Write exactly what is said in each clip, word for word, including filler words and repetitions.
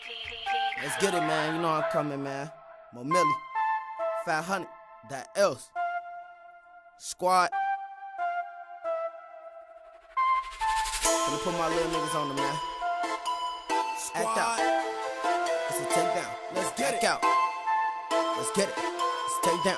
Let's get it, man. You know I'm coming, man. Mo Millie, five hundred, that else. Squad. Gonna put my little niggas on them, man. Act out. It's a takedown. Let's get Act it. out. Let's get it. It's a takedown.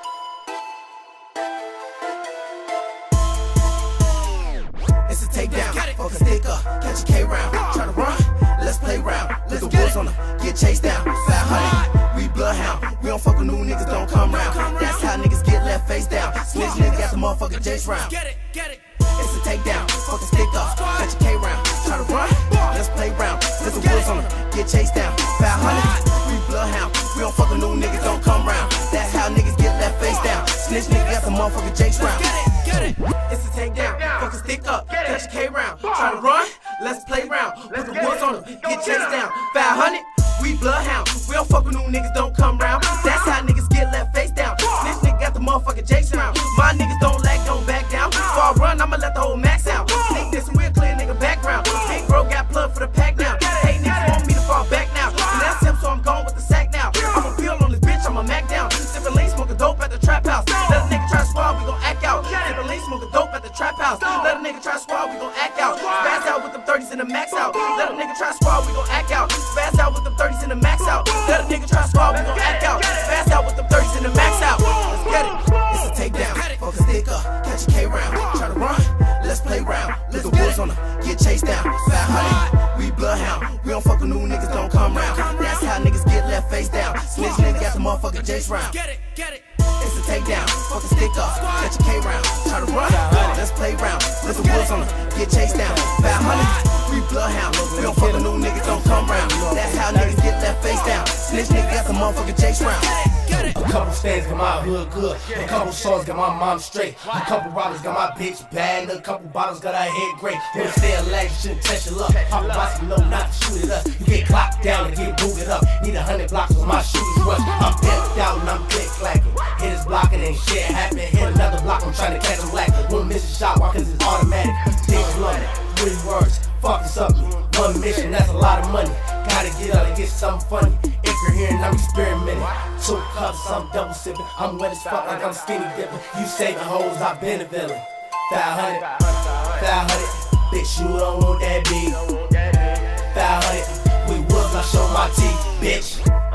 It's a takedown. Fuck a stick up. Catch a K round. Tryna run. Let's play round. Let the wolves on her. Get chased down. five hundred. We bloodhound. We don't fuck with new niggas. Don't come round. That's how niggas get left face down. Snitch nigga got the motherfucker Jace round. Get it. Get it. It's a takedown. Fuck a stick up. Catch a K round. Tryna run. Let's play round. Let the wolves on her. Get chased down. five hundred. We bloodhound. We don't fuck with new niggas. Don't come round. That's how niggas get left face down. Snitch nigga got the motherfucker Jace round. Get it. Get it. It's a takedown. Fuck a stick up. Catch a K round. Tryna run. Let's play round. Put the woods on them. Get chased down. five hundred. We bloodhound. We don't fuck with new niggas. Don't come round. That's how niggas get left face down. Snitch nigga got the motherfucker Jace round. My niggas don't lag. Don't back down. Before I run, I'ma let the whole max out. Sneak this and we'll clear nigga background. Big bro got plug for the pack now. Hey niggas want me to fall back now. And that's him, so I'm gone with the sack now. I'ma peel on this bitch, I'ma mac down. Sippin' lean, smoking dope at the trap house. Let a nigga try to swallow, we gon' act out. Sippin' lean, smoking dope at the trap house. Let a nigga try to swallow, we gon' act out. Spaz out with them thirties in the max out. Let a nigga try to swallow, we gon' act out. Spaz out with them thirties in the max out. Let a nigga try to swallow, we gon' act out. Spaz out with them thirties in the max out. Let's get it. It's a takedown. Fuck a stick up. Catch a K round. Try to run. Let's play round. Let the wolves on her. Get chased down. five hundred. We bloodhound. We don't fuck with new niggas. Don't come round. That's how niggas get left face down. Snitch nigga got the motherfucker Jace round. Get it. Get it. It's a takedown. Fuck a stick up. Catch a K round. Try to run. Let's play round. Let the wolves on her. Get chased down. five hundred. We bloodhound. We don't fuck with new niggas. Don't come round. That's how niggas get left face down. Snitch nigga got the motherfucker Jace round. A couple stands got my hood good. A couple songs got my mom straight. A couple robbers got my bitch bad. A couple bottles got her head great. When stay alive, you shouldn't touch your luck. Pop a box, you know not to shoot it up. You get clocked down and get booted up. Need a hundred blocks with my shooters rush. I'm pimped out and I'm click clacking. Hit his block and ain't shit happen. Hit another block, I'm trying to catch him lacking. One miss a shot, why? Cause it's automatic. Bitch love it. Three words, fuck something. One mission, that's a lot of money. Gotta get out and get something funny. Incoherent, I'm experimenting. Two cups, I'm double sipping. I'm wet as fuck like I'm skinny dipping. You saving hoes, I've been a villain. five hundred, five hundred. Bitch, you don't want that beat. five hundred, we wolves, I show my teeth, bitch.